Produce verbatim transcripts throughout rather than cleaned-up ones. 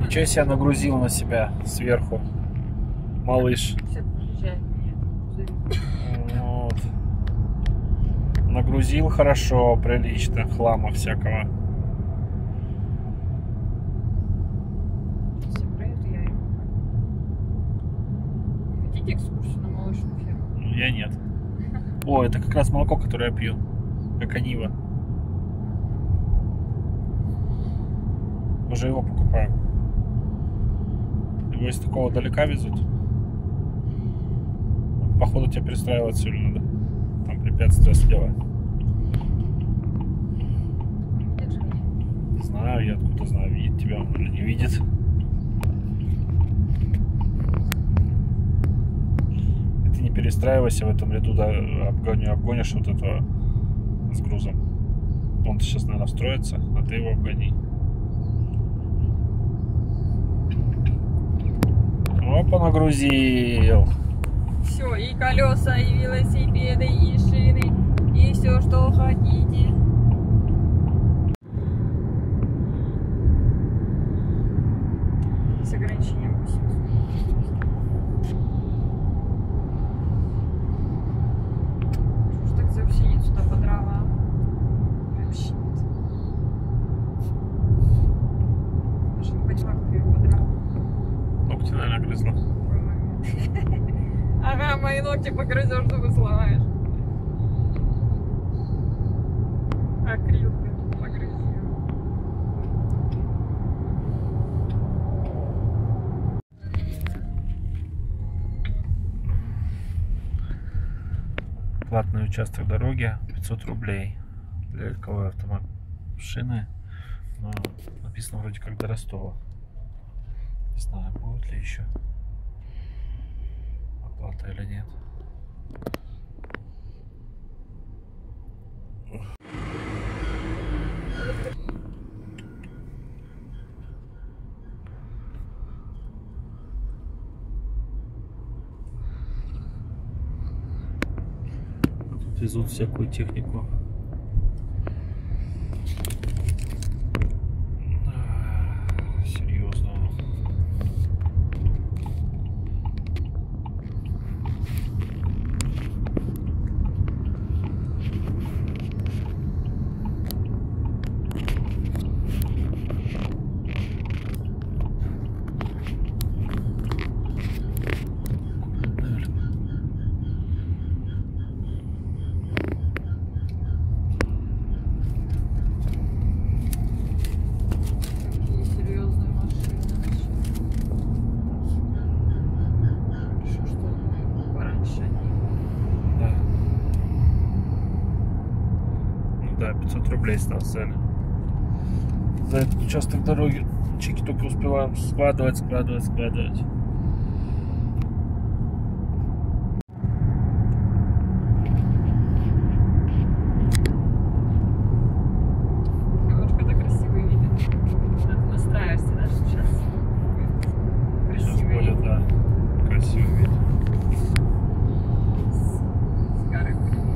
Ничего себе нагрузил на себя сверху, малыш. Вот. Нагрузил хорошо, прилично, хлама всякого. Хотите экскурсию на молочную ферму? Я нет. О, это как раз молоко, которое я пью. Как Анива. Уже его покупаем. Его из такого далека везут. Походу тебе перестраивать все ли надо. Там препятствие слева. Не знаю, я откуда знаю, видит тебя он или не видит. И ты не перестраивайся в этом ряду, да, обгони, обгонишь вот этого с грузом. Он сейчас, наверное, встроится, а ты его обгони. Опа, нагрузил. Все, и колеса, и велосипеды, и шины, и все, что хотите. С ограничением восемьдесят. Что ж так заусеницу-то подрала? Прям щенит. Даже не поняла, как я его подрала. Ногти, наверное, грызла. Ага, мои ногти погрызешь, зубы сломаешь. Акрил ты погрызешь. Платный участок дороги пятьсот рублей для легковой автомашины, но написано вроде как до Ростова. Не знаю, будет ли еще оплата или нет. Тут везут всякую технику. Серьезно. пятьсот рублей ставили за этот участок дороги. Чеки только успеваем складывать, складывать, складывать. Немножко так красивый видит. Ты настраиваешься, да, что сейчас красивый вид? Да, красивый вид. С горы.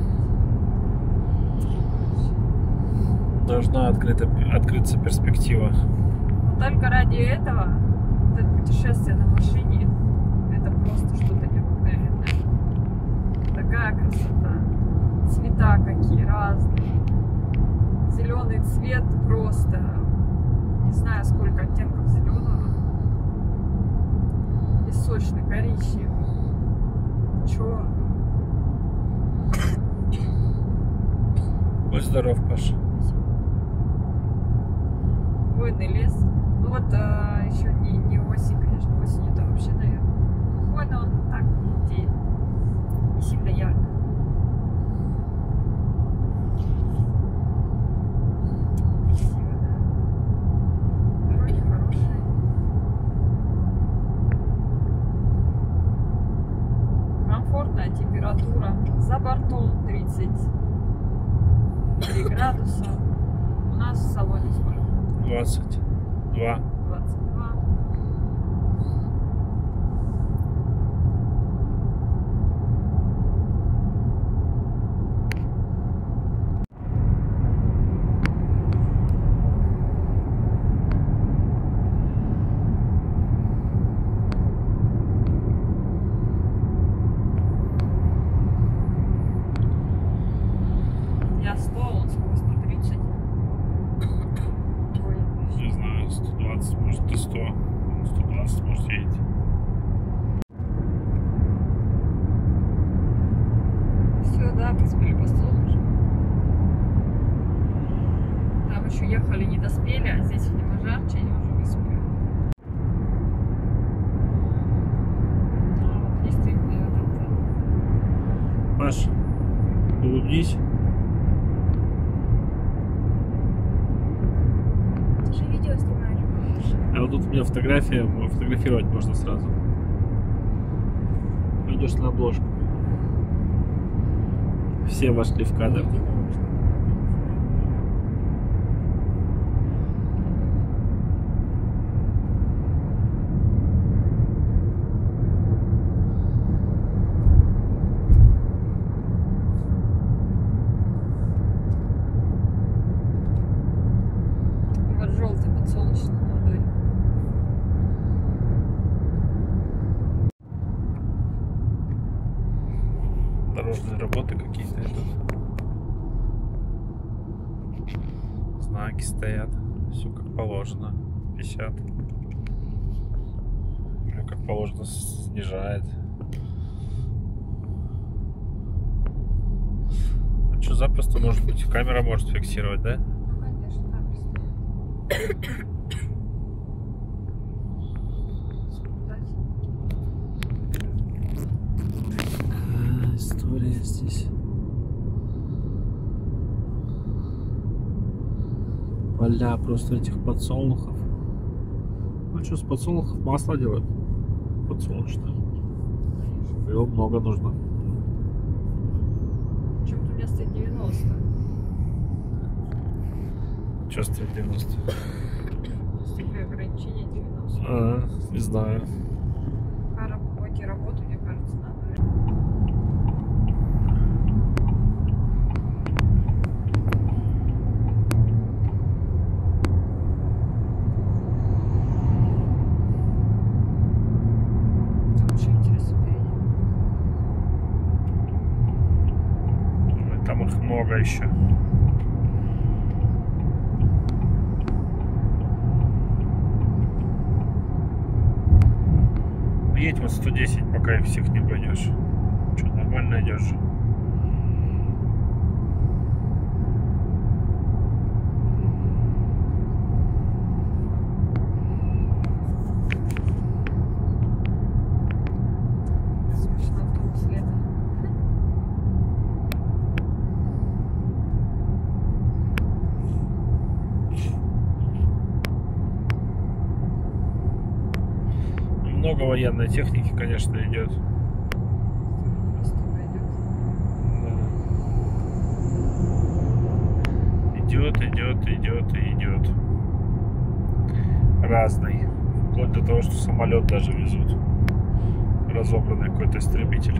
Должна открыта, открыться перспектива. Но только ради этого вот это путешествие на машине, это просто что-то необыкновенное. Такая красота. Цвета какие разные. Зеленый цвет просто. Не знаю, сколько оттенков зеленого. Песочный, коричневый, черный. Будь здоров, Паша. Хвойный лес. Ну вот а, еще не, не осень, конечно. Осенью там вообще, наверное. Хвойный он так идея. Не сильно ярко. Красиво, да. Дороги хорошие. Комфортная температура. За бортом тридцать три градуса. У нас в салоне сколько? двадцать два. двадцать два. двадцать, может и сто. сто двадцать может едет. Все, да, поспели по солнышку. Там еще ехали, не доспели, а здесь, видимо, жарче, они уже выспели. А вот есть и вот это. Паш, улыбнись. Ты же видео снимаешь. А вот тут у меня фотография, фотографировать можно сразу. Идешь на обложку. Все вошли в кадр. Вот желтый подсолнечный молодой. Дорожные работы какие-то идут. Знаки стоят. Все как положено. пятьдесят. Или как положено снижает. А что, запросто может быть? Камера может фиксировать, да? Ну, конечно, запросто. История здесь. Поля просто этих подсолнухов. Ну что, с подсолнухов масло делают? Подсолнечное. Его много нужно. Чем-то вместо девяносто. Что стоит девяносто? Стекле ограничение девяносто. А, не знаю. По работе, работу, мне кажется, надо. Там еще интересно впереди. Там их много еще. Едь вот сто десять, пока их всех не пойдешь. Что, нормально идешь же? Смешно автобус летом. Много военной техники, конечно, идет. Просто пойдет. Идет, идет, идет и идет. Разный. Вплоть до того, что самолет даже везут. Разобранный какой-то истребитель.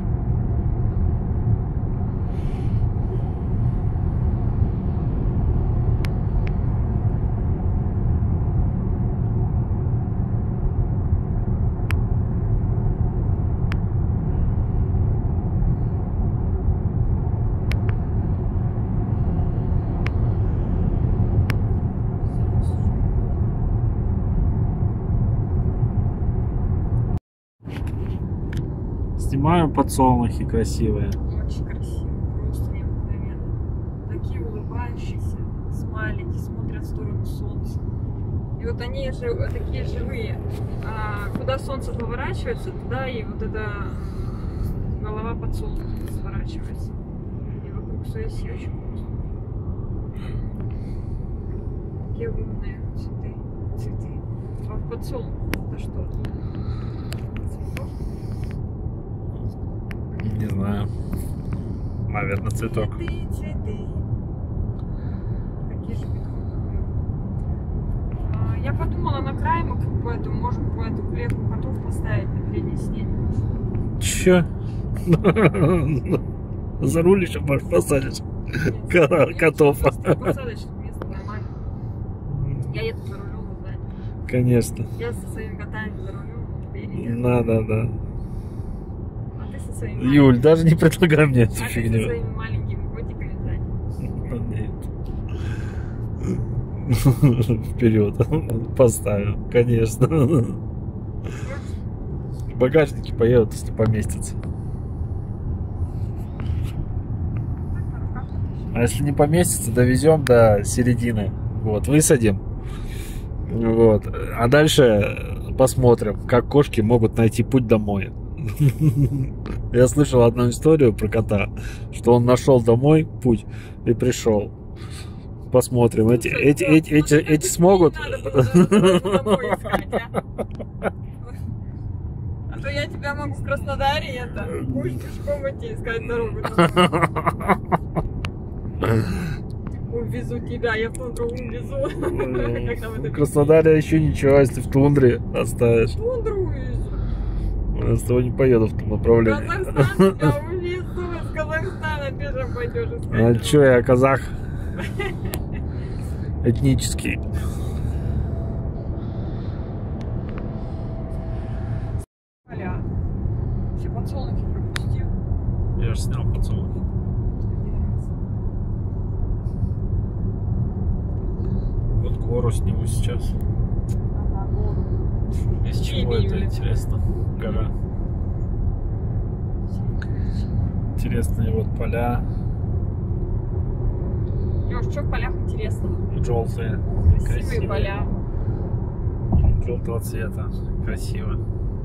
Снимаем подсолнухи красивые. Очень красиво, просто необыкновенно. Такие улыбающиеся, смайлики, смотрят в сторону солнца. И вот они же такие живые. А куда солнце поворачивается, туда и вот эта голова подсолнуха сворачивается. И вокруг суеси очень вкусно. Такие умные цветы. Цветы. А в подсолнух это что? Цветок? Не знаю. Наверное, цветок. Цветы, цветы. Такие же а, я подумала, на край мы по эту, можем по эту клетку котов поставить на переднее сиденье. Че? Зарулишь, а можешь посадишь котов. Посадочное место нормально. Я еду за рулем, вы знаете. Конечно. Я со своими котами за рулем, впереди. Надо, да. А ты со своими Юль, маленькими- даже не предлагай мне а эту ты со фигню. своими маленькими котиками сзади. Нет. Вперед поставил, конечно. В багажнике поедут, если поместится. А если не поместится, довезем до середины. Вот, высадим. Вот. А дальше посмотрим, как кошки могут найти путь домой. Я слышал одну историю про кота, что он нашел домой путь и пришел. Посмотрим, эти, эти, эти, эти, эти смогут. А то я тебя могу в Краснодаре это будешь пешком идти искать дорогу. Увезу тебя, я в тундру увезу. В Краснодаре еще ничего, если в тундре оставишь. В тундру увезу. Я с тобой не поеду в том направлении. Казахстан тебя увезу, из Казахстана пешком пойдешь искать. А че, я казах? Этнический. Аля, все подсолнухи пропустил. Я же снял подсолнухи. Вот гору сниму сейчас. Ага, гору. Из чего это интересно? Гора. Интересные вот поля. Лёш, что в полях интересно? Желтые. Красивые, Красивые. поля. Желтого цвета. Красиво.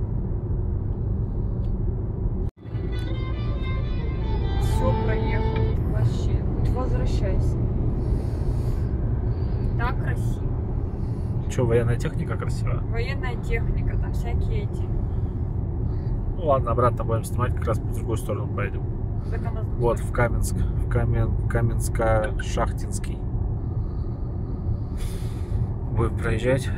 Все проехал. Вообще. Хоть возвращайся. Так красиво. Че, военная техника красивая? Военная техника, там всякие эти. Ну ладно, обратно будем снимать, как раз по другую сторону поедем. Так она... Вот, в Каменск. В Камен... Каменско-Шахтинский. Будем проезжать.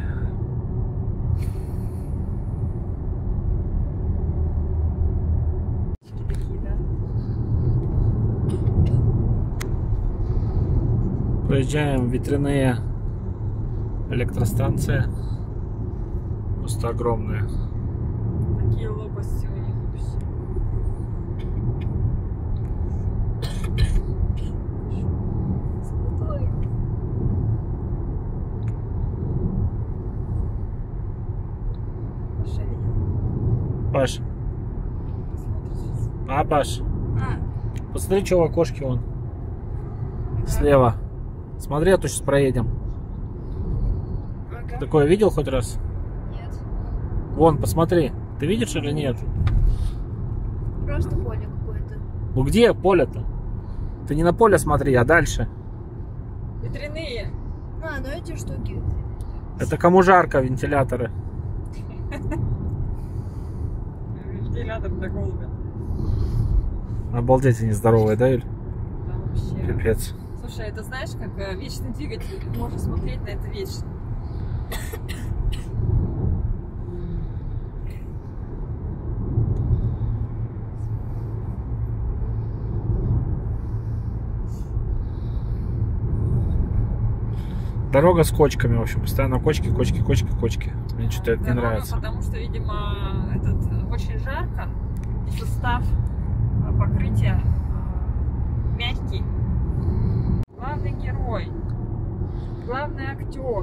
Такие, да? Проезжаем ветряные электростанции. Просто огромные. Такие лопасти у них. Золотой. Паша видел? Паш, Смотрит сейчас. а, Паш, А, посмотри, что в окошке вон. Слева. Смотри, а то сейчас проедем. ага. Такое видел хоть раз? Нет. Вон, посмотри. Ты видишь или нет? Просто поле какое-то. Ну где поле-то? Ты не на поле смотри, а дальше. Ветряные. А, ну эти штуки. Это кому жарко, вентиляторы. Вентилятор для голубя. Обалдеть, они здоровые, да, Юль? Да, вообще. Капец. Слушай, это знаешь, как э, вечный двигатель, можно смотреть на это вечно. Дорога с кочками, в общем, постоянно кочки, кочки, кочки, кочки. Мне что-то это не Дорога, нравится. Потому что, видимо, этот э, очень жарко, и состав э, покрытия э, мягкий. Главный герой, главный актер.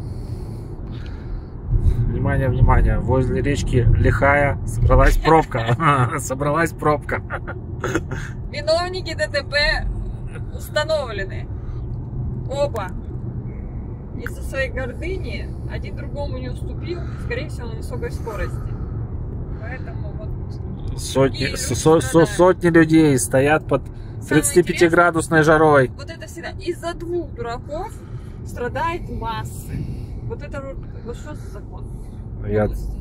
Внимание, внимание, возле речки Лихая собралась пробка. Собралась пробка. Виновники ДТП установлены. Оба. Из-за своей гордыни один другому не уступил, скорее всего, на высокой скорости. Поэтому вот... Сотни, И со- люди со- страдают. сотни людей стоят под тридцатипятиградусной жарой. Вот это всегда. Из-за двух дураков страдают массы. Вот это вот, вот что за закон? Я Подлости.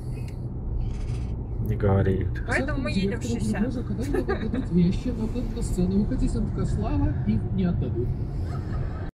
не говори. Поэтому мы едем в шестьдесят. Когда им отдадут вещи, но тут на сцену выходить, он такая, Слава, их не отдадут.